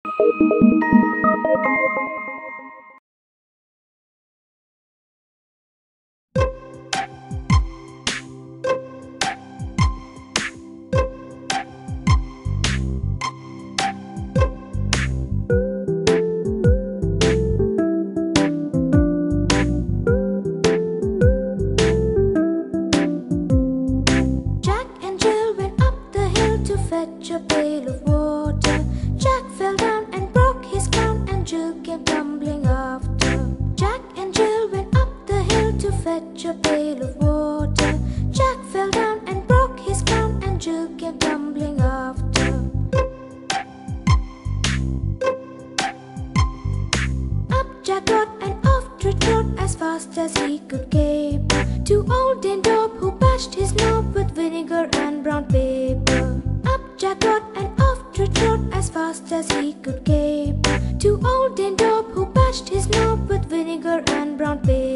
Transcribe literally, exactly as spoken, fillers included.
fetch a pail of water. Jack fell down and broke his crown, and Jill came tumbling after. Jack and Jill went up the hill to fetch a pail of water. Jack fell down and broke his crown, and Jill came tumbling after. Up Jack got and off trot as fast as he could caper, to old Dame Daub, who bashed his knob with vinegar and brown paper. Up Jack got and off trot as fast as he could caper, to old Dame Daub, who bashed his knob with vinegar and brown paper.